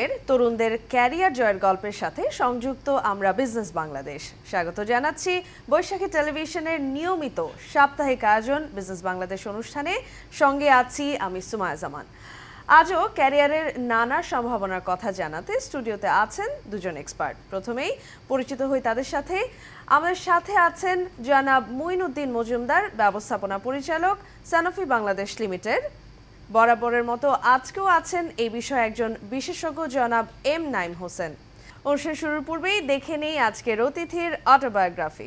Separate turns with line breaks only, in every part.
জেনারেশনের তরুণদের ক্যারিয়ার জয়ের গল্পের সাথে সংযুক্ত আমরা বিজনেস বাংলাদেশ। স্বাগত জানাচ্ছি বৈশাখী টেলিভিশনের নিয়মিত সাপ্তাহিক আয়োজন বিজনেস বাংলাদেশ অনুষ্ঠানে। সঙ্গে আছি আমি সুমায়া জামান। আজও ক্যারিয়ারের নানা সম্ভাবনার কথা জানাতে স্টুডিওতে আছেন দুজন এক্সপার্ট। প্রথমেই পরিচিত হই তাদের সাথে। আমাদের সাথে আছেন জনাব মুইনুদ্দিন মজুমদার, ব্যবস্থাপনা পরিচালক, সানোফি বাংলাদেশ লিমিটেড। বরাবরের মতো আজকেও আছেন এই বিষয়ে একজন বিশেষজ্ঞ, জনাব এম নাইম হোসেন। অনুষ্ঠান শুরুর পূর্বেই দেখে নেই আজকের অতিথির অটোবায়োগ্রাফি।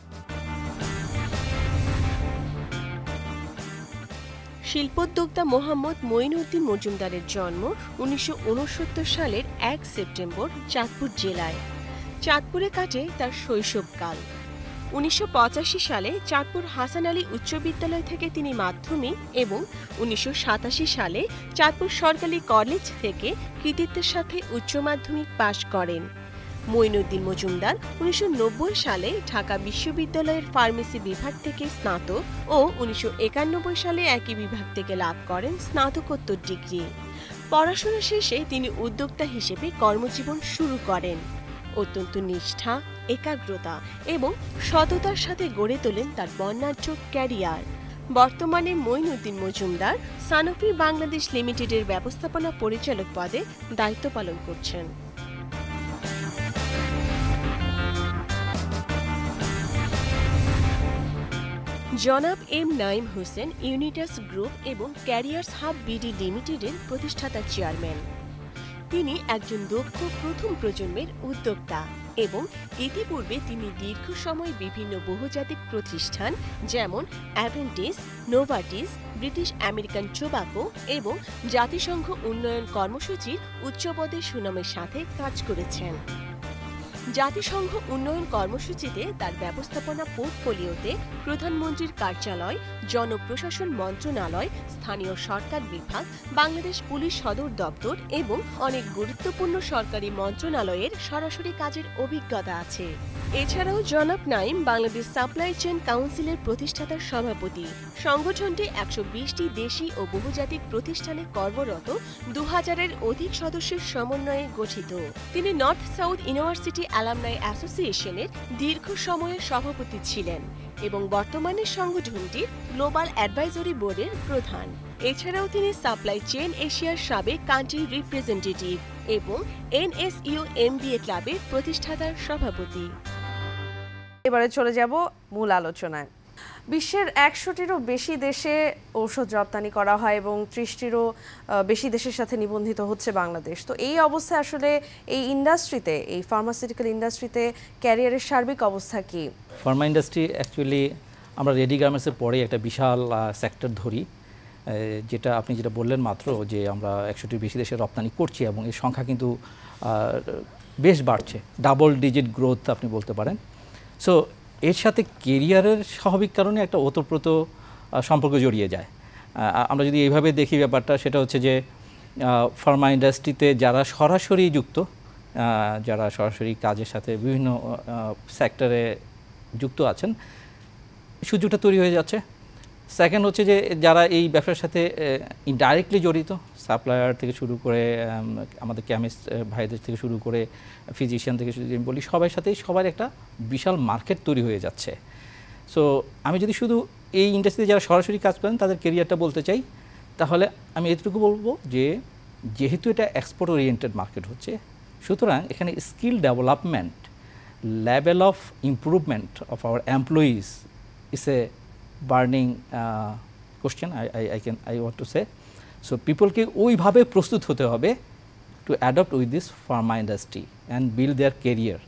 শিল্পোদ্যোক্তা মোহাম্মদ মুইনুদ্দিন মজুমদারের জন্ম 1969 সালের 1 সেপ্টেম্বর চাঁদপুর জেলায়। চাঁদপুরে কাটে তার শৈশবকাল। 1985 সালে চাঁদপুর হাসান আলী উচ্চ বিদ্যালয় থেকে তিনি মাধ্যমিক এবং 1987 সালে চাঁদপুর সরকারি কলেজ থেকে কৃতিত্বের সাথে উচ্চ মাধ্যমিক পাশ করেন। মুইনুদ্দিন মজুমদার 1990 সালে ঢাকা বিশ্ববিদ্যালয়ের ফার্মেসি বিভাগ থেকে স্নাতক ও 1991 সালে একই বিভাগ থেকে লাভ করেন স্নাতকোত্তর ডিগ্রি। পড়াশোনা শেষে তিনি উদ্যোক্তা হিসেবে কর্মজীবন শুরু করেন। অত্যন্ত নিষ্ঠা, একাগ্রতা এবং সততার সাথে গড়ে তোলেন তার বর্ণাঢ্য ক্যারিয়ার। বর্তমানে মুইনুদ্দিন মজুমদার সানোফি বাংলাদেশ লিমিটেডের ব্যবস্থাপনা পরিচালক পদে দায়িত্ব পালন করছেন। জনাব M Naim Hossain Unitas group এবং ক্যারিয়ার্স হাব বিডি লিমিটেডের প্রতিষ্ঠাতা চেয়ারম্যান। তিনি একজন দক্ষ প্রথম প্রজন্মের উদ্যোক্তা এবং ইতিপূর্বে তিনি দীর্ঘ সময় বিভিন্ন বহুজাতিক প্রতিষ্ঠান যেমন Aventis, Novartis, British American Tobacco এবং জাতিসংঘ উন্নয়ন কর্মসূচির উচ্চপদে সুনামের সাথে কাজ করেছেন। জাতিসংঘ উন্নয়ন কর্মসূচিতে তার ব্যবস্থাপনা পোর্টফোলিওতে প্রধানমন্ত্রীর কার্যালয়, জনপ্রশাসন মন্ত্রণালয়, স্থানীয় সরকার বিভাগ, বাংলাদেশ পুলিশ সদর দপ্তর এবং অনেক গুরুত্বপূর্ণ সরকারি মন্ত্রণালয়ের সরাসরি কাজের অভিজ্ঞতা আছে। এছাড়াও জনাব নাইম বাংলাদেশ সাপ্লাই চেইন কাউন্সিলের প্রতিষ্ঠাতার সভাপতি। সংগঠনটি 120টি দেশি ও বহুজাতিক প্রতিষ্ঠানে কর্মরত 2000-এর অধিক সদস্যের সমন্বয়ে গঠিত। তিনি নর্থ সাউথ ইউনিভার্সিটি অ্যালামনাই অ্যাসোসিয়েশনের দীর্ঘ সময়ের সভাপতি ছিলেন এবং বর্তমানে সংগঠনটির গ্লোবাল অ্যাডভাইজরি বোর্ডের প্রধান। এছাড়াও তিনি সাপ্লাই চেইন এশিয়ার সাবেক কান্ট্রি রিপ্রেজেন্টেটিভ এবং NSU MBA ক্লাবের প্রতিষ্ঠাতার সভাপতি।
এবারে চলে যাব মূল আলোচনায়। বিশ্বের 100টিরও বেশি দেশে ঔষধ রপ্তানি করা হয় এবং 30টিরও বেশি দেশের সাথে নিবন্ধিত হচ্ছে বাংলাদেশ। তো এই অবস্থায় আসলে এই ইন্ডাস্ট্রিতে, এই ফার্মাসিউটিক্যাল ইন্ডাস্ট্রিতে ক্যারিয়ারের সার্বিক অবস্থা কি?
ফার্মা ইন্ডাস্ট্রি অ্যাকচুয়ালি আমরা রেডি গার্মেন্টসের পরে একটা বিশাল সেক্টর ধরি, যেটা আপনি যেটা বললেন মাত্র, যে আমরা 100টির বেশি দেশে রপ্তানি করছি এবং এর সংখ্যা কিন্তু বেশ বাড়ছে, ডাবল ডিজিট গ্রোথ আপনি বলতে পারেন। সো এর সাথে কেরিয়ারের স্বাভাবিক কারণে একটা ওতপ্রোত সম্পর্ক জড়িয়ে যায়। আমরা যদি এইভাবে দেখি ব্যাপারটা, সেটা হচ্ছে যে ফার্মা ইন্ডাস্ট্রিতে যারা সরাসরি যুক্ত, যারা সরাসরি কাজের সাথে বিভিন্ন সেক্টরে যুক্ত আছেন, সুযোগটা তৈরি হয়ে যাচ্ছে। সেকেন্ড হচ্ছে যে যারা এই ব্যবসার সাথে ইনডাইরেক্টলি জড়িত, সাপ্লায়ার থেকে শুরু করে আমাদের কেমিস্ট ভাইদের থেকে শুরু করে ফিজিশিয়ান থেকে শুরু করে বলি, সবার সাথেই সবার একটা বিশাল মার্কেট তৈরি হয়ে যাচ্ছে। সো আমি যদি শুধু এই ইন্ডাস্ট্রিতে যারা সরাসরি কাজ করেন তাদের কেরিয়ারটা বলতে চাই, তাহলে আমি এটুকু বলবো যে যেহেতু এটা এক্সপোর্ট ওরিয়েন্টেড মার্কেট হচ্ছে, সুতরাং এখানে skill development, level of improvement of our employees is a burning question I want to say. So পিপলকে ওইভাবে প্রস্তুত হতে হবে to adapt with this pharma industry and build their career.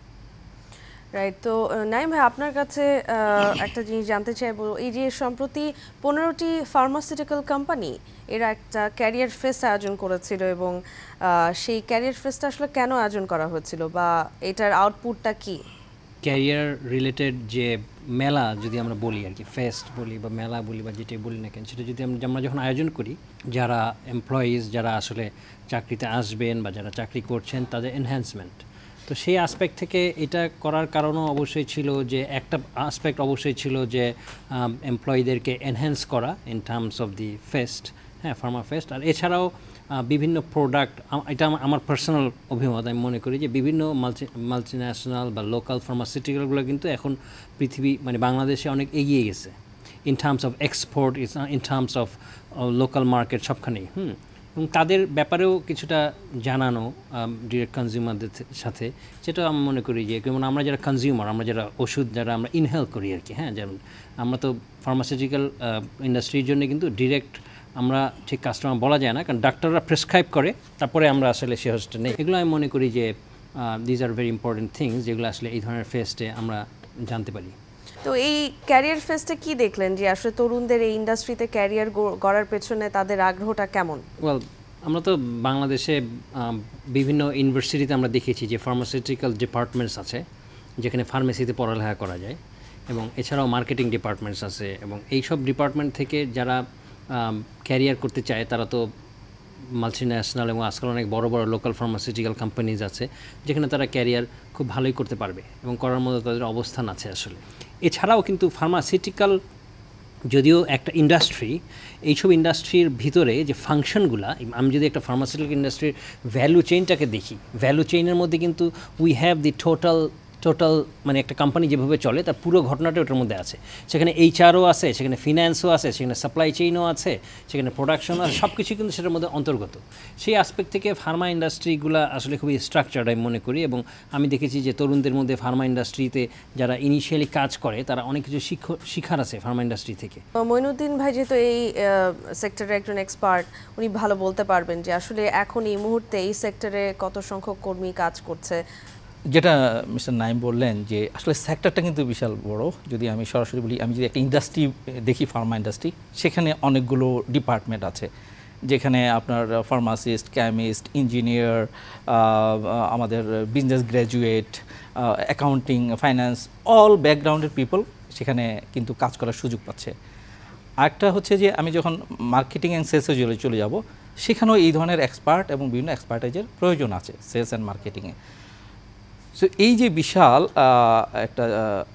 Right. তো নাইম ভাই, আপনার কাছে একটা জিনিস জানতে চাইবো, এই যে সম্প্রতি 15টি ফার্মাসিউটিক্যাল কোম্পানি এরা একটা ক্যারিয়ার ফেস্ট আয়োজন করেছিল এবং সেই ক্যারিয়ার ফেস্টটা আসলে কেন আয়োজন করা হয়েছিল বা এটার আউটপুটটা কি?
ক্যারিয়ার রিলেটেড যে মেলা যদি আমরা বলি আর কি, ফেস্ট বলি বা মেলা বলি বা যেটাই বলি না কেন, সেটা যদি আমরা যখন আয়োজন করি, যারা এমপ্লয়িজ যারা আসলে চাকরিতে আসবেন বা যারা চাকরি করছেন তাদের এনহ্যান্সমেন্ট, তো সেই আসপেক্ট থেকে এটা করার কারণও অবশ্যই ছিল যে একটা আসপেক্ট অবশ্যই ছিল যে এমপ্লয়ীদেরকে এনহ্যান্স করা in terms of the fest, হ্যাঁ, ফার্মা ফেস্ট। আর এছাড়াও বিভিন্ন প্রোডাক্ট, এটা আমার পার্সোনাল অভিমত, আমি মনে করি যে বিভিন্ন মাল্টিন্যাশনাল বা লোকাল ফার্মাসিউটিক্যালগুলো কিন্তু এখন পৃথিবী মানে বাংলাদেশে অনেক এগিয়ে গেছে in terms of export, in terms of local market, সবখানেই। এবং তাদের ব্যাপারেও কিছুটা জানানো ডিরেক্ট কনজিউমারদের সাথে, যেটা আমি মনে করি যে যেমন আমরা যারা কনজিউমার, আমরা যারা ওষুধ যারা আমরা ইনহেল করি আর কি, হ্যাঁ, যেমন আমরা তো ফার্মাসিউটিক্যাল ইন্ডাস্ট্রির জন্য কিন্তু ডিরেক্ট আমরা ঠিক কাস্টমার বলা যায় না, কারণ ডাক্তাররা প্রেসক্রাইব করে, তারপরে আমরা আসলে সে হোস্টে নেই। এগুলো আমি মনে করি যে these are very important things, যেগুলো আসলে এই ধরনের ফেস্টে আমরা জানতে পারি।
তো এই ক্যারিয়ার ফেস্টে কি দেখলেন যে আসলে তরুণদের এই ইন্ডাস্ট্রিতে ক্যারিয়ার গড়ার পেছনে তাদের আগ্রহটা কেমন?
ওয়েল, আমরা তো বাংলাদেশে বিভিন্ন ইউনিভার্সিটিতে আমরা দেখেছি যে ফার্মাসিউটিক্যাল ডিপার্টমেন্টস আছে, যেখানে ফার্মেসিতে পড়ালেখা করা যায়, এবং এছাড়াও মার্কেটিং ডিপার্টমেন্টস আছে, এবং এইসব ডিপার্টমেন্ট থেকে যারা ক্যারিয়ার করতে চায় তারা তো মাল্টিন্যাশনাল এবং আজকাল অনেক বড় বড় লোকাল ফার্মাসিউটিক্যাল কোম্পানিজ আছে, যেখানে তারা ক্যারিয়ার খুব ভালোই করতে পারবে এবং করার মতো তাদের অবস্থান আছে আসলে। এছাড়াও কিন্তু ফার্মাসিউটিক্যাল যদিও একটা ইন্ডাস্ট্রি, এইসব ইন্ডাস্ট্রির ভিতরে যে ফাংশনগুলো, আমি যদি একটা ফার্মাসিউটিক্যাল ইন্ডাস্ট্রির ভ্যালু চেইনটাকে দেখি, ভ্যালু চেইনের মধ্যে কিন্তু উই হ্যাভ দি টোটাল মানে একটা কোম্পানি যেভাবে চলে তার পুরো ঘটনাটা ওটার মধ্যে আছে। সেখানে এইচআরও আছে, সেখানে ফিন্যান্সও আছে, সেখানে সাপ্লাই চেইনও আছে, সেখানে প্রোডাকশনও আছে, সব কিছু কিন্তু সেটার মধ্যে অন্তর্গত। সেই আসপেক্ট থেকে ফার্মা ইন্ডাস্ট্রিগুলো আসলে খুবই স্ট্রাকচার্ড আমি মনে করি, এবং আমি দেখেছি যে তরুণদের মধ্যে ফার্মা ইন্ডাস্ট্রিতে যারা ইনিশিয়ালি কাজ করে তারা অনেক কিছু শিখার আছে ফার্মা ইন্ডাস্ট্রি থেকে।
মঈনুদ্দিন ভাই যেহেতু এই সেক্টরে একজন এক্সপার্ট, উনি ভালো বলতে পারবেন যে আসলে এখন এই মুহূর্তে এই সেক্টরে কত সংখ্যক কর্মী কাজ করছে।
যেটা মিস্টার নাইম বললেন যে আসলে সেক্টরটা কিন্তু বিশাল বড়। যদি আমি সরাসরি বলি, আমি যদি একটা ইন্ডাস্ট্রি দেখি, ফার্মা ইন্ডাস্ট্রি, সেখানে অনেকগুলো ডিপার্টমেন্ট আছে, যেখানে আপনার ফার্মাসিস্ট, কেমিস্ট, ইঞ্জিনিয়ার, আমাদের business graduate, accounting, finance, all ব্যাকগ্রাউন্ডের পিপল সেখানে কিন্তু কাজ করার সুযোগ পাচ্ছে। আরেকটা হচ্ছে যে আমি যখন মার্কেটিং অ্যান্ড সেলসে চলে যাব, সেখানেও এই ধরনের এক্সপার্ট এবং বিভিন্ন এক্সপার্টাইজের প্রয়োজন আছে সেলস অ্যান্ড মার্কেটিংয়ে। সো এই যে বিশাল একটা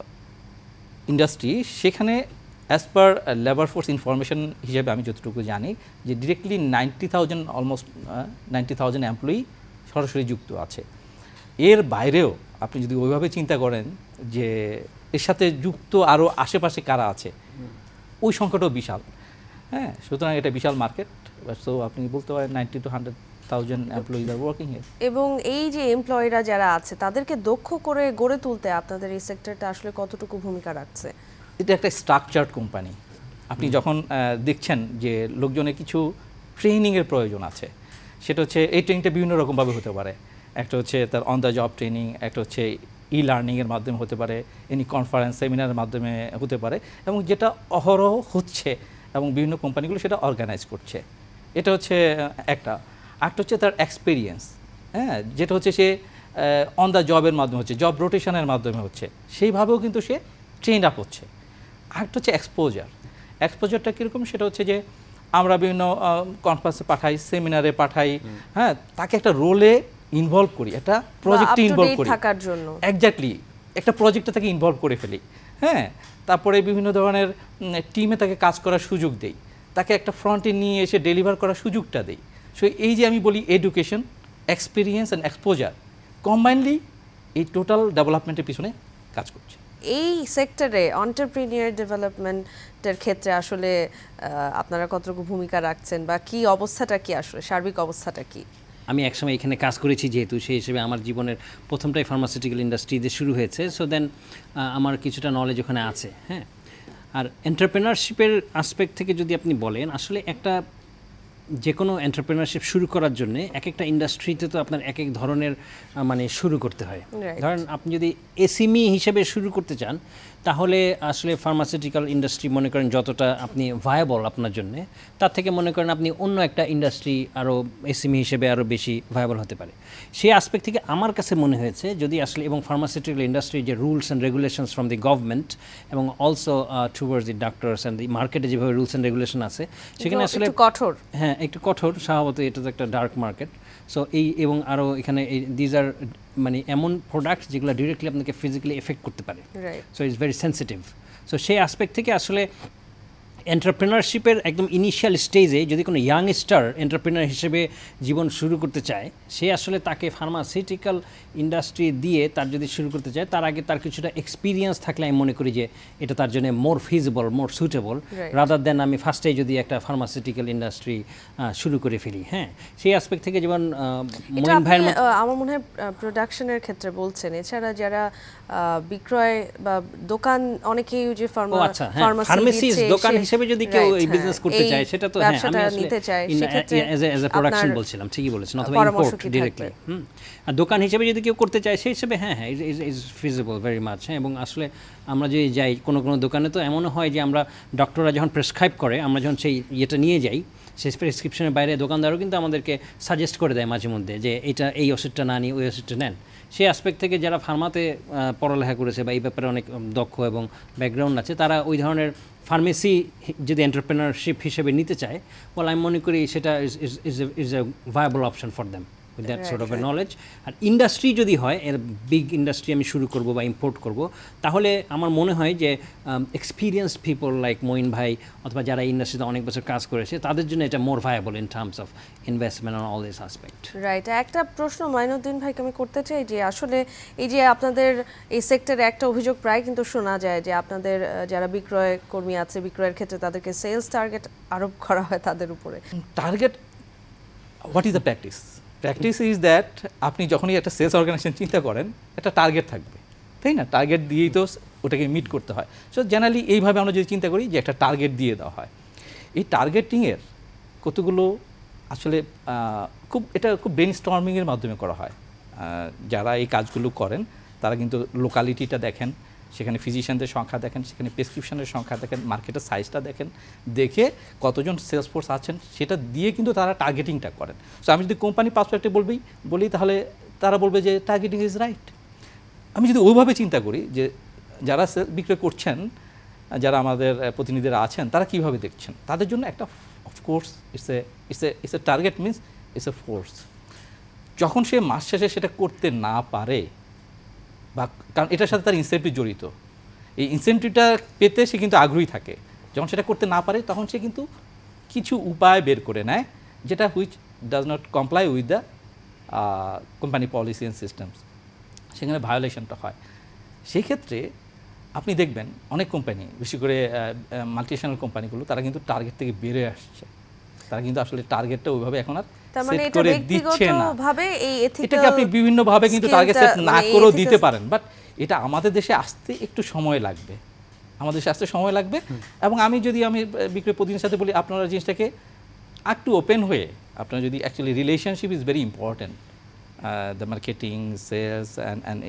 ইন্ডাস্ট্রি, সেখানে as per labour force information হিসেবে আমি যতটুকু জানি যে ডিরেক্টলি 90,000 অলমোস্ট 90,000 এমপ্লয়ি সরাসরি যুক্ত আছে। এর বাইরেও আপনি যদি ওইভাবে চিন্তা করেন যে এর সাথে যুক্ত আরও আশেপাশে কারা আছে, ওই সংখ্যাটাও বিশাল। হ্যাঁ, সুতরাং এটা বিশাল মার্কেট। সো আপনি বলতে পারেন 90 to 100,000 employees are working here.
এবং এই যে এমপ্লয়িরা যারা আছে তাদেরকে দক্ষ করে গড়ে তুলতে আপনাদের এই সেক্টরটা আসলে কতটুকু ভূমিকা রাখছে?
এটা একটা স্ট্রাকচার্ড কোম্পানি। আপনি যখন দেখছেন যে লোকজনের কিছু ট্রেনিংয়ের প্রয়োজন আছে, সেটা হচ্ছে এই ট্রেনিংটা বিভিন্ন রকমভাবে হতে পারে। একটা হচ্ছে তার অন দ্য জব ট্রেনিং, একটা হচ্ছে ই লার্নিংয়ের মাধ্যমে হতে পারে, এনি কনফারেন্স সেমিনারের মাধ্যমে হতে পারে, এবং যেটা অহরহ হচ্ছে এবং বিভিন্ন কোম্পানিগুলো সেটা অর্গানাইজ করছে। এটা হচ্ছে একটা হচ্ছে তার এক্সপিরিয়েন্স, হ্যাঁ, যেটা হচ্ছে সে অন দ্য জবের মাধ্যমে হচ্ছে, জব রোটেশনের মাধ্যমে হচ্ছে, সেইভাবেও কিন্তু সে ট্রেন আপ হচ্ছে। আরেকটা হচ্ছে এক্সপোজারটা কীরকম, সেটা হচ্ছে যে আমরা বিভিন্ন কনফারেন্সে পাঠাই, সেমিনারে পাঠাই, হ্যাঁ, তাকে একটা রোলে ইনভলভ করি, একটা প্রজেক্টে ইনভলভ করি
থাকার জন্য।
এক্স্যাক্টলি, একটা প্রজেক্টে তাকে ইনভলভ করে ফেলি, হ্যাঁ, তারপরে বিভিন্ন ধরনের টিমে তাকে কাজ করার সুযোগ দেই, তাকে একটা ফ্রন্টে নিয়ে এসে ডেলিভার করার সুযোগটা দেই। সো এই যে আমি বলি education, experience and exposure combinely এই টোটাল ডেভেলপমেন্টের পিছনে কাজ করছে।
এই সেক্টরে এন্টারপ্রেনিউর ডেভেলপমেন্টের ক্ষেত্রে আসলে আপনারা কতটুকু ভূমিকা রাখছেন, বা কি অবস্থাটা কি, আসলে সার্বিক অবস্থাটা কি?
আমি একসময় এখানে কাজ করেছি, যেহেতু সেই হিসেবে আমার জীবনের প্রথমটাই ফার্মাসিউটিক্যাল ইন্ডাস্ট্রিতে শুরু হয়েছে। সো দেন আমার কিছুটা নলেজ ওখানে আছে। হ্যাঁ, আর এন্টারপ্রেনারশিপের আসপেক্ট থেকে যদি আপনি বলেন, আসলে একটা যে কোনো এন্টারপ্রেনারশিপ শুরু করার জন্য এক একটা ইন্ডাস্ট্রিতে তো আপনার এক এক ধরনের মানে শুরু করতে হয়। ধরেন আপনি যদি এসএমই হিসেবে শুরু করতে চান, তাহলে আসলে ফার্মাসিউটিক্যাল ইন্ডাস্ট্রি মনে করেন যতটা আপনি ভায়াবল আপনার জন্য, তার থেকে মনে করেন আপনি অন্য একটা ইন্ডাস্ট্রি আরও এসএমই হিসেবে আরও বেশি ভায়াবল হতে পারে। সেই আসপেক্ট থেকে আমার কাছে মনে হয়েছে যদি আসলে, এবং ফার্মাসিউটিক্যাল ইন্ডাস্ট্রি যে rules and regulations from the government এবং also towards the doctors and the মার্কেটে যেভাবে রুলস অ্যান্ড রেগুলেশন আছে, সেখানে আসলে
কঠোর,
হ্যাঁ, একটু কঠোর স্বভাবত। এটা তো একটা ডার্ক মার্কেট। সো এই এবং আরও এখানে দিজ আর মানে এমন প্রোডাক্ট যেগুলো ডিরেক্টলি আপনাকে ফিজিক্যালি এফেক্ট করতে পারে। So it's very sensitive. So সেই আসপেক্ট থেকে আসলে এন্টারপ্রেনারশিপের একদম ইনিশিয়াল স্টেজে যদি কোনো ইয়াংস্টার এন্টারপ্রেনার হিসেবে জীবন শুরু করতে চায়, সে আসলে তাকে ফার্মাসিউটিক্যাল ইন্ডাস্ট্রি দিয়ে তার যদি শুরু করতে চায়, তার আগে তার কিছুটা এক্সপিরিয়েন্স থাকলে আমি মনে করি যে এটা তার জন্য more feasible, more suitable, rather than আমি ফার্স্টে যদি একটা ফার্মাসিউটিক্যাল ইন্ডাস্ট্রি শুরু করে ফেলি। হ্যাঁ, সেই অ্যাসপেক্ট থেকে যেমন মঈন ভাইয়ের মতো
আমার মনে হয় প্রোডাকশনের ক্ষেত্রে বলছেন, এছাড়া যারা বিক্রয় বা দোকান, অনেকেই যে
ফার্মেসিস দোকান হিসেবে যদি কেউ এই বিজনেস করতে চায়, সেটা তো হ্যাঁ আমি আসলে এজ এ প্রোডাকশন বলছিলাম, ঠিকই বলেছেন, অথবা ইম্পোর্ট ডিরেক্টলি। আর দোকান হিসেবে যদি কেউ করতে চায় সেই হিসেবে হ্যাঁ হ্যাঁ ইজ ফিজিবল ভেরি মাচ। হ্যাঁ, এবং আসলে আমরা যে যাই কোনো কোনো দোকানে তো এমনও হয় যে আমরা ডক্টররা যখন প্রেসক্রাইব করে, আমরা যখন সেই ইয়েটা নিয়ে যাই, সেই প্রেসক্রিপশনের বাইরে দোকানদারও কিন্তু আমাদেরকে সাজেস্ট করে দেয় মাঝে মধ্যে যে এটা এই ওষুধটা না নিয়ে ওই ওষুধটা নেন। সেই অ্যাসপেক্ট থেকে যারা ফার্মাতে পড়ালেখা করেছে বা এই ব্যাপারে অনেক দক্ষ এবং ব্যাকগ্রাউন্ড আছে, তারা ওই ধরনের ফার্মেসি যদি এন্টারপ্রেনারশিপ হিসেবে নিতে চায়, বলে আমি মনে করি সেটা is a viable option for them with that sort of a knowledge. আর ইন্ডাস্ট্রি যদি হয়, এর বিগ ইন্ডাস্ট্রি আমি শুরু করব বা ইম্পোর্ট করব, তাহলে আমার মনে হয় যে এক্সপিরিয়েন্সড পিপল লাইক মঈন ভাই অথবা যারা ইন্ডাস্ট্রিতে অনেক বছর কাজ করেছে, তাদের জন্য এটা more viable in terms of investment on all this aspect.
Right. একটা প্রশ্ন মাইনুদ্দিন ভাইকে আমি করতে চাই যে আসলে এই যে আপনাদের এই সেক্টরে একটা অভিযোগ প্রায় কিন্তু শোনা যায় যে আপনাদের যারা বিক্রয় কর্মী আছে, বিক্রয়ের ক্ষেত্রে তাদেরকে সেলস টার্গেট আরোপ করা হয় তাদের উপরে।
Target, what is the practice? Practice is that আপনি যখনই একটা সেলস অর্গানাইজেশন চিন্তা করেন, একটা টার্গেট থাকবে, তাই না? টার্গেট দিয়েই তো ওটাকে মিট করতে হয়। সো জেনারেলি এইভাবে আমরা যদি চিন্তা করি যে একটা টার্গেট দিয়ে দেওয়া হয়, এই টার্গেটিংয়ের কতগুলো আসলে এটা খুব ব্রেন স্টর্মিংয়ের মাধ্যমে করা হয়। যারা এই কাজগুলো করেন তারা কিন্তু লোকালিটিটা দেখেন, সেখানে ফিজিশিয়ানদের সংখ্যা দেখেন, সেখানে প্রেসক্রিপশনের সংখ্যা দেখেন, মার্কেটের সাইজটা দেখেন, দেখে কতজন সেলস ফোর্স আছেন সেটা দিয়ে কিন্তু তারা টার্গেটিংটা করেন। সো আমি যদি কোম্পানি পার্সপেক্টিভ বলি তাহলে তারা বলবে যে টার্গেটিং ইজ রাইট। আমি যদি ওইভাবে চিন্তা করি যে যারা বিক্রয় করছেন, যারা আমাদের প্রতিনিধিরা আছেন, তারা কীভাবে দেখছেন, তাদের জন্য একটা of course it's a target means it's a force. যখন সে মাস শেষে সেটা করতে না পারে, বা কারণ এটার সাথে তার ইনসেন্টিভ জড়িত, এই ইনসেন্টিভটা পেতে সে কিন্তু আগ্রহী থাকে। যখন সেটা করতে না পারে তখন সে কিন্তু কিছু উপায় বের করে নেয় যেটা which does not comply with the company policy and systems, সেখানে ভায়োলেশনটা হয়। সেই ক্ষেত্রে আপনি দেখবেন অনেক কোম্পানি, বিশেষ করে মাল্টিনেশনাল কোম্পানিগুলো, তারা কিন্তু টার্গেট থেকে বেরিয়ে আসছে। তারা কিন্তু আসলে টার্গেটটা ওইভাবে এখন আর সেট করে দিচ্ছে না। এটাকে আপনি বিভিন্নভাবে কিন্তু টার্গেট সেট না করেও দিতে পারেন, বাট এটা আমাদের দেশে আসতে একটু সময় লাগবে, আমাদের দেশে আসতে সময় লাগবে। এবং আমি বিক্রয় প্রতিনিধির সাথে বলি, আপনারা জিনিসটাকে একটু ওপেন হয়ে, আপনারা যদি actually relationship is very important, the marketing, sales and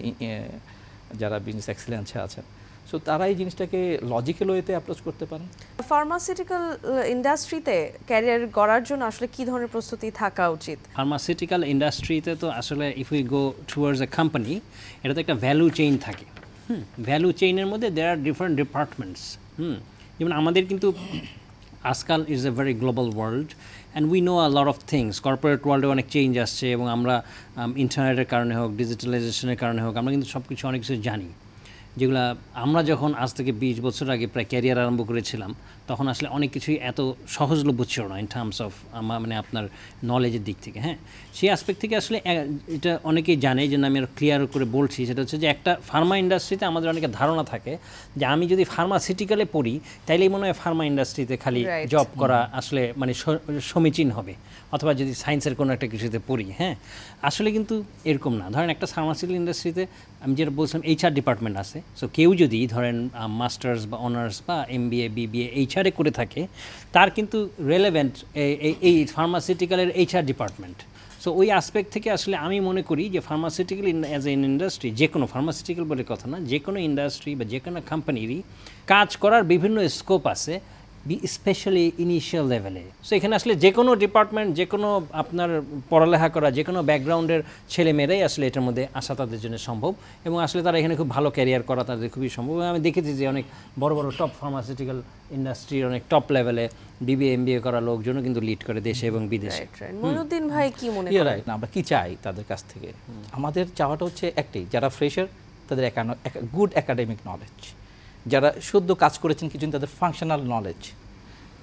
যারা বিজনেস এক্সেলেন্সে আছেন, সো তারা এই জিনিসটাকে লজিক্যাল ওয়েতে অ্যাপ্রোচ করতে পারেন।
ফার্মাসিউটিক্যাল ইন্ডাস্ট্রিতে ক্যারিয়ার গড়ার জন্য আসলে কি ধরনের প্রস্তুতি থাকা উচিত?
ফার্মাসিউটিক্যাল ইন্ডাস্ট্রিতে তো আসলে if we go towards a company, এটা তো একটা ভ্যালু চেইন থাকে। ভ্যালু চেইনের মধ্যে দেয়ার আর ডিফারেন্ট ডিপার্টমেন্টস। যেমন আমাদের কিন্তু আজকাল is a very global world and we know a lot of things. Corporate ওয়ার্ল্ডে অনেক চেঞ্জ আসছে এবং আমরা ইন্টারনেটের কারণে হোক, ডিজিটালাইজেশনের কারণে হোক, আমরা কিন্তু সব কিছু অনেক কিছু জানি, যেগুলো আমরা যখন আজ থেকে 20 বছর আগে প্রায় ক্যারিয়ার আরম্ভ করেছিলাম, তখন আসলে অনেক কিছুই এত সহজলভ্য ছিল না ইন টার্মস অফ মানে আপনার নলেজের দিক থেকে। হ্যাঁ, সেই অ্যাসপেক্ট থেকে আসলে এটা অনেকেই জানে, যে আমি আর ক্লিয়ার করে বলছি, সেটা হচ্ছে যে একটা ফার্মা ইন্ডাস্ট্রিতে আমাদের অনেকের ধারণা থাকে যে আমি যদি ফার্মাসিউটিক্যালে পড়ি তাইলেই মনে হয় ফার্মা ইন্ডাস্ট্রিতে খালি জব করা আসলে মানে সমীচীন হবে, অথবা যদি সায়েন্সের কোনো একটা কিছুতে পড়ি। হ্যাঁ, আসলে কিন্তু এরকম না। ধরেন একটা ফার্মাসিউটিক্যাল ইন্ডাস্ট্রিতে আমি যেটা বলছিলাম HR ডিপার্টমেন্ট আছে। সো কেউ যদি ধরেন মাস্টার্স বা অনার্স বা MBA BBA HR-এ করে থাকে, তার কিন্তু রেলেভেন্ট এই ফার্মাসিউটিক্যালের HR ডিপার্টমেন্ট। সো ওই অ্যাসপেক্ট থেকে আসলে আমি মনে করি যে ফার্মাসিউটিক্যাল অ্যাজ এন ইন্ডাস্ট্রি, যে কোনো ফার্মাসিউটিক্যাল বলে কথা না, যে কোনো ইন্ডাস্ট্রি বা যে কোনো কোম্পানিরই কাজ করার বিভিন্ন স্কোপ আছে, স্পেশালি ইনিশিয়াল লেভেলে। সো এখানে আসলে যে কোনো ডিপার্টমেন্ট, যে কোনো আপনার পড়ালেখা করা, যে কোনো ব্যাকগ্রাউন্ডের ছেলেমেয়েরাই আসলে এটার মধ্যে আসা তাদের জন্য সম্ভব, এবং আসলে তারা এখানে খুব ভালো ক্যারিয়ার করা তাদের খুবই সম্ভব। আমি দেখেছি যে অনেক বড় বড় টপ ফার্মাসিউটিক্যাল ইন্ডাস্ট্রির অনেক টপ লেভেলে BBA MBA করা লোকজনও কিন্তু লিড করে দেশে এবং বিদেশে।
মঈনুদ্দিন ভাই কি মনে করেন?
আমরা কি চাই তাদের কাছ থেকে? আমাদের চাওয়াটা হচ্ছে একটাই, যারা ফ্রেশার তাদের গুড একাডেমিক নলেজ, যারা সদ্য কাজ করেছেন কিছু তাদের ফাংশনাল নলেজ,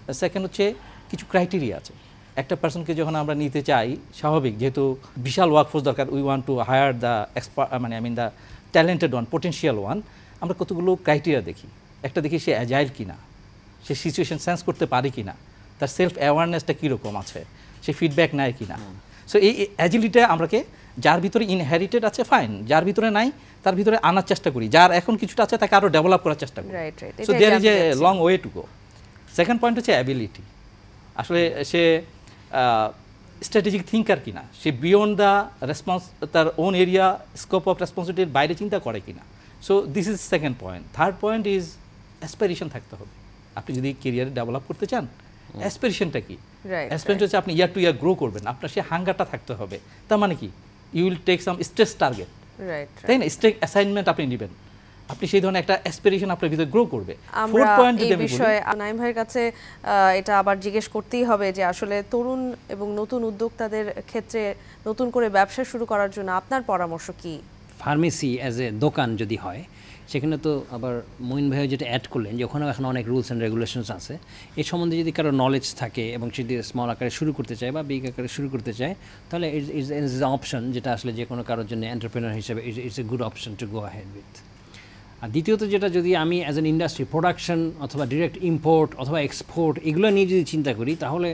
সেকেন্ড হচ্ছে কিছু ক্রাইটেরিয়া আছে। একটা পার্সনকে যখন আমরা নিতে চাই, স্বাভাবিক, যেহেতু বিশাল ওয়ার্কফোর্স দরকার, we want to hire the expert, মানে the talented one, potential one. আমরা কতগুলো ক্রাইটেরিয়া দেখি। একটা দেখি সে অ্যাজাইল কিনা, সে সিচুয়েশন সেন্স করতে পারে কিনা, তার সেলফ অ্যাওয়ারনেসটা কীরকম আছে, সে ফিডব্যাক নেয় কিনা। সো এই অ্যাজিলিটা আমরাকে যার ভিতরে ইনহেরিটেড আছে ফাইন, যার ভিতরে নাই তার ভিতরে আনার চেষ্টা করি, যার এখন কিছুটা আছে তাকে আরও ডেভেলপ করার চেষ্টা করি। So there is a long way to go. Second point হচ্ছে অ্যাবিলিটি। আসলে সে স্ট্র্যাটেজিক থিঙ্কার কিনা, সে বিয়ন্ড দ্য রেসপন্স, তার ওন এরিয়া স্কোপ অফ রেসপন্সিবিলিটির বাইরে চিন্তা করে কিনা। So this is second point. Third point is aspiration থাকতে হবে। আপনি যদি কেরিয়ারে ডেভেলপ করতে চান, অ্যাসপিরেশনটা কি? অ্যাসপিরেশন হচ্ছে আপনি ইয়ার টু ইয়ার গ্রো করবেন, আপনার সেই হাঙ্গারটা থাকতে হবে। তার মানে কি? You will take some stress target, তাই না? স্ট্রেস অ্যাসাইনমেন্ট আপনি নেবেন, আপনি সেই ধরনের একটা অ্যাসপিরেশন আপনার ভিতরে গ্রো করবে।
ফোর্থ পয়েন্ট যদি আমি বিষয়ে নাইম ভাইয়ের কাছে এটা আবার জিজ্ঞেস করতেই হবে যে আসলে তরুণ এবং নতুন উদ্যোক্তাদের ক্ষেত্রে নতুন করে ব্যবসা শুরু করার জন্য আপনার পরামর্শ কি?
ফার্মেসি অ্যাজ এ দোকান যদি হয়, সেখানে তো আবার মঈন ভাই যেটা অ্যাড করলেন যে ওখানেও এখন অনেক রুলস অ্যান্ড রেগুলেশনস আছে। এই সম্বন্ধে যদি কারো নলেজ থাকে এবং সে যদি স্মল আকারে শুরু করতে চায় বা বিগ আকারে শুরু করতে চায়, তাহলে ইজ অপশন, যেটা আসলে যে কোনো কারোর জন্য এন্টারপ্রেনার হিসেবে it's a good option to go ahead with. আর দ্বিতীয়ত যেটা, যদি আমি অ্যাজ অ্যান ইন্ডাস্ট্রি প্রোডাকশন অথবা ডিরেক্ট ইম্পোর্ট অথবা এক্সপোর্ট এগুলো নিয়ে যদি চিন্তা করি, তাহলে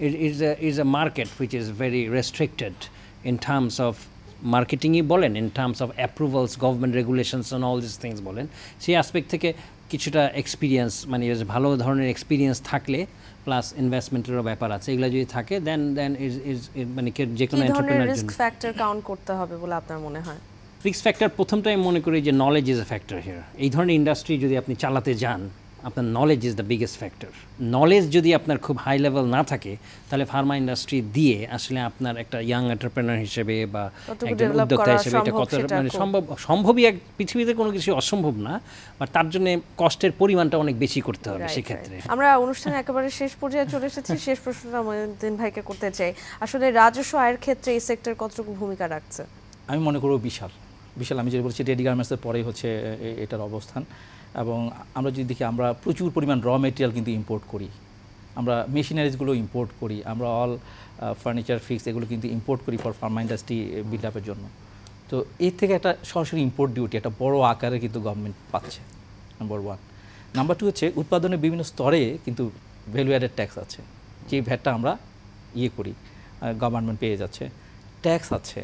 is a market which is very restricted in terms of মার্কেটিংই বলেন, in terms of approvals, government regulations and all this things বলেন। সেই অ্যাসপেক্ট থেকে কিছুটা এক্সপিরিয়েন্স, মানে ভালো ধরনের এক্সপিরিয়েন্স থাকলে প্লাস ইনভেস্টমেন্টেরও ব্যাপার আছে, এগুলো যদি থাকে দেন ইজ মানে যে কোনো এন্টারপ্রেনার জন্য
রিস্ক ফ্যাক্টর কাউন্ট করতে হবে বলে আপনার মনে হয়?
রিস্ক ফ্যাক্টর প্রথমটাই মনে করি যে knowledge is a factor here. এই ধরনের ইন্ডাস্ট্রি যদি আপনি চালাতে যান, আপনার knowledge is the biggest factor. Knowledge যদি আপনার খুব হাই লেভেল না থাকে, তাহলে ফার্মা ইন্ডাস্ট্রি দিয়ে আসলে আপনার একটা ইয়াং এন্টারপ্রেনার হিসেবে বা একজন উদ্যোক্তা হিসেবে এটা কত মানে সম্ভবই, এক পৃথিবীতে কোনো কিছু অসম্ভব না, আর তার জন্য কষ্টের পরিমাণটা অনেক বেশি করতে হবে সেক্ষেত্রে।
আমরা অনুষ্ঠানে একেবারে শেষ পর্যায়ে চলে এসেছি। শেষ প্রশ্নটা মঈনুদ্দিন ভাইকে করতে চাই, আসলে রাজস্ব আয়ের ক্ষেত্রে এই সেক্টর কতটুকু ভূমিকা রাখছে?
আমি মনে করব বিশাল। আমি যেটা বলছি, রেডি গার্মেন্টসের পরেই হচ্ছে এটার অবস্থান। এবং আমরা যদি দেখি, আমরা প্রচুর পরিমাণ র মেটেরিয়াল কিন্তু ইম্পোর্ট করি, আমরা মেশিনারিজগুলো ইম্পোর্ট করি, আমরা অল ফার্নিচার ফিক্স এগুলো কিন্তু ইম্পোর্ট করি ফর ফার্মা ইন্ডাস্ট্রি বিল্ড আপের জন্য। তো এর থেকে একটা সরাসরি ইম্পোর্ট ডিউটি একটা বড় আকারে কিন্তু গভর্নমেন্ট পাচ্ছে, নাম্বার ওয়ান। নাম্বার টু হচ্ছে উৎপাদনের বিভিন্ন স্তরে কিন্তু ভ্যালু অ্যাডেড ট্যাক্স আছে, যে ভ্যাটটা আমরা করি, গভর্নমেন্ট পেয়ে যাচ্ছে। ট্যাক্স আছে,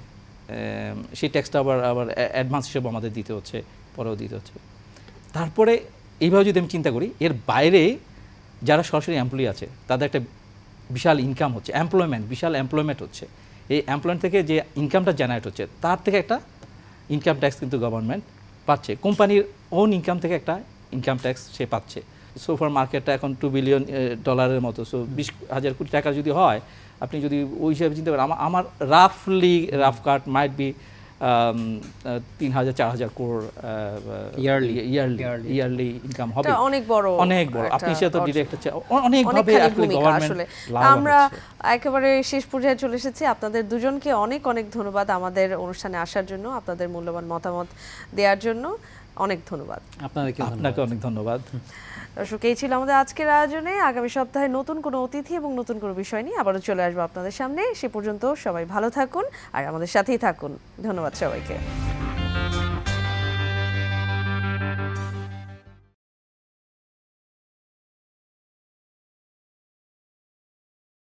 সেই ট্যাক্সটা আবার অ্যাডভান্স হিসেবে আমাদের দিতে হচ্ছে, পরেও দিতে হচ্ছে। তারপরে এইভাবে যদি আমি চিন্তা করি, এর বাইরে যারা সরাসরি এমপ্লয়ি আছে তাদের একটা বিশাল ইনকাম হচ্ছে, বিশাল এমপ্লয়মেন্ট হচ্ছে। এই এমপ্লয়মেন্ট থেকে যে ইনকামটা জেনারেট হচ্ছে, তার থেকে একটা ইনকাম ট্যাক্স কিন্তু গভর্নমেন্ট পাচ্ছে, কোম্পানির ওন ইনকাম থেকে একটা ইনকাম ট্যাক্স সে পাচ্ছে। সোফার মার্কেটটা এখন $2 বিলিয়ন মতো। সো 20,000 কোটি টাকা যদি হয়, আপনি যদি ওই হিসাবে চিন্তা করেন, আমার rough cut might be 3,000-4,000 crore yearly income হবে, অনেক বড়। আপনি সেটা তো ডিরেক্ট অনেকভাবে গভর্নমেন্ট।
আমরা একেবারে শেষ পর্যায়ে চলে এসেছি। আপনাদের দুজনকে অনেক ধন্যবাদ আমাদের অনুষ্ঠানে আসার জন্য, আপনাদের মূল্যবান মতামত দেওয়ার জন্য অনেক ধন্যবাদ।
আপনাকে অনেক ধন্যবাদ।
দর্শক, এই ছিল আমাদের আজকের আয়োজনে। আগামী সপ্তাহে নতুন কোনো অতিথি এবং নতুন কোনো বিষয় নিয়ে আবারও চলে আসবো আপনাদের সামনে। সে পর্যন্ত সবাই ভালো থাকুন আর আমাদের সাথেই থাকুন। ধন্যবাদ সবাইকে।